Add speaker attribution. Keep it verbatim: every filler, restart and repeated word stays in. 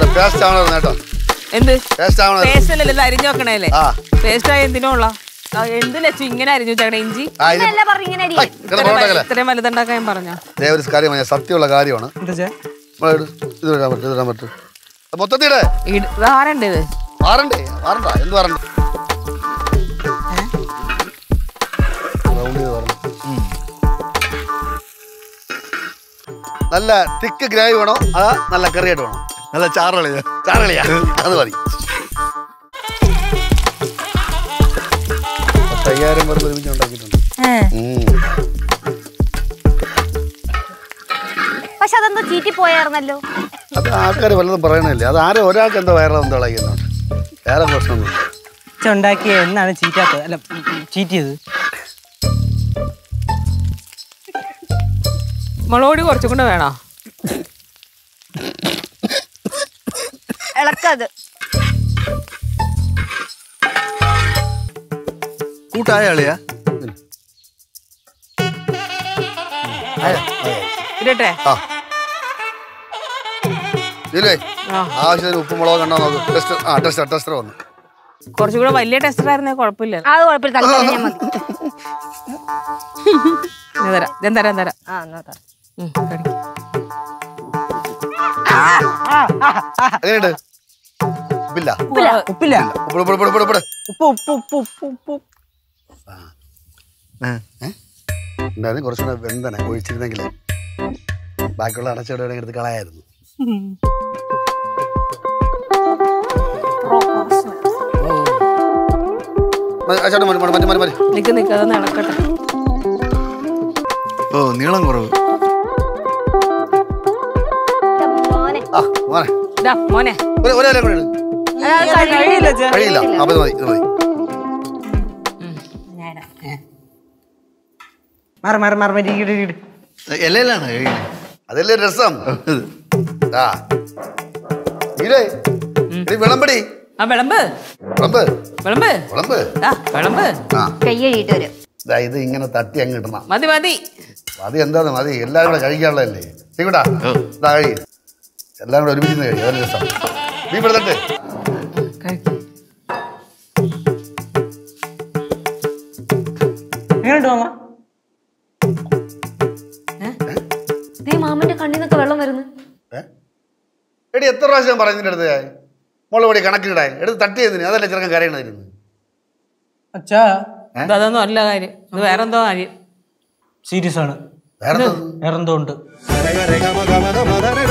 Speaker 1: Taste ആവണോ കേട്ടോ?
Speaker 2: എന്ത്
Speaker 1: taste ആവണോ?
Speaker 2: Paste അല്ലല്ലോ അരിഞ്ഞു വെക്കണല്ലേ? പേസ്റ്റ് ആയി എന്തിനുള്ള എന്ത് ലക്ഷം ഇങ്ങനെ അരിഞ്ഞു വെച്ചേക്കണേ? ഇഞ്ചി ഇത്രയും വലുതുണ്ടാക്കാൻ ഞാൻ പറഞ്ഞ
Speaker 1: ഒരു കാര്യം സത്യമുള്ള കാര്യമാണ്. ഇത് ഇടാൻ പറ്റും, ഇത് ഇടാൻ പറ്റും. മൊത്തത്തിടെ
Speaker 2: ആരണ്ട് ഇത്
Speaker 1: വാറണ്ടേ? വാറണ്ട എന്ത് വാറണ്ട? നല്ല തിക്ക് ഗ്രേവി വേണോ അതാ നല്ല കറിയായിട്ട് വേണോ? നല്ല ചാറുകളിയാ ചാറുകളിയാ അത് മതി. പത്തയ്യായിരം പേർക്ക് ഒരുമിച്ച് ഉണ്ടാക്കിയിട്ടുണ്ട്.
Speaker 3: പക്ഷെ അതെന്തോ ചീറ്റി പോയായിരുന്നല്ലോ.
Speaker 1: അത് ആൾക്കാർ വല്ലതും പറയണില്ലേ? അത് ആരും ഒരാൾക്ക് എന്തോ വയറെന്തോ ഇളകുന്നുണ്ട്. വേറെ പ്രശ്നമൊന്നും
Speaker 4: ഉണ്ടാക്കിയ എന്നാണ് ചീറ്റാത്തത്? അല്ല ചീറ്റിയത്
Speaker 2: മുളകൊടി കുറച്ചും കൂടെ വേണോ?
Speaker 3: ഇളക്കത്
Speaker 1: കൂട്ടായ അളിയാ
Speaker 2: ഇടട്ടെ?
Speaker 1: ആവശ്യത്തിന് ഉപ്പും മുളക് കണ്ടോ നോക്ക്. ടെസ്റ്റർ ആ ടെസ്റ്റർ ടെസ്റ്റർ വന്നു.
Speaker 2: കുറച്ചുകൂടെ വലിയ ടെസ്റ്റർ ആയിരുന്നേ കുഴപ്പമില്ല.
Speaker 3: അത് കുഴപ്പമില്ല.
Speaker 2: തരാം ഞാൻ തരാം തരാം.
Speaker 1: എങ്ങനെയുണ്ട്? ഉപ്പില്ല
Speaker 4: ഉപ്പില്ല
Speaker 1: ഉപ്പ് ഉപ്പ് ഉപ്പ് ഉപ്പ്
Speaker 4: ഉപ്പ് ഉപ്പ് ഉപ്പ് ഉപ്പ് ഉപ്പ്
Speaker 1: എന്തായാലും കുറച്ചുകൂടെ വെന്തനെ ഒഴിച്ചിരുന്നെങ്കിലേ ബാക്കിയുള്ള അടച്ചോടെ എടുത്ത് കളയായിരുന്നു.
Speaker 2: നിക്ക് നിക്ക് അതൊന്ന് ഇളക്കട്ടെ.
Speaker 1: ഓ നീളം കുറവ്.
Speaker 2: മോനെ
Speaker 1: കഴിയില്ല. അപ്പൊ ഇത് മതി, ഇത് മതി.
Speaker 4: മാറി മാറി മാറി
Speaker 1: എല്ലാം അതല്ലേ രസം. വിളമ്പടി
Speaker 2: വിളമ്പ്
Speaker 1: വിളമ്പ്
Speaker 2: വിളമ്പ്
Speaker 1: വിളമ്പ്
Speaker 2: വിളമ്പ്.
Speaker 3: കയ്യഴിയിട്ട് വരും.
Speaker 1: ഇത് ഇങ്ങനെ തട്ടി അങ്ങ് ഇടണം.
Speaker 2: മതി മതി
Speaker 1: മതി. എന്താന്ന് മതി. എല്ലാരും കൂടെ കഴിക്കാനുള്ളതല്ലേ? ശരിക്കൂടാ ഇതാ കഴി. എല്ലാം കൂടെ ഒരുമിച്ച് കഴിയും. അതല്ലേ രസം. നീ ഇവിടെ തട്ട്.
Speaker 3: മാമന്റെ കണ്ണിന്നൊക്കെ വെള്ളം വരുന്നു.
Speaker 1: എടി എത്ര പ്രാവശ്യം പറയുന്നതിന്റെ അടുത്ത് മുളക് പൊടി കണക്കിടാൻ എടുത്ത് തട്ടി ചെയ്തിന്. അതല്ലേ ചെറുക്കൻ കരയണമായിരുന്നു.
Speaker 2: അതൊന്നും അല്ല കാര്യം. ഇത് വേറെന്തോ കാര്യം.
Speaker 4: സീരിയസ് ആണ്.
Speaker 1: വേറെ
Speaker 4: വേറെന്തോ ഉണ്ട്.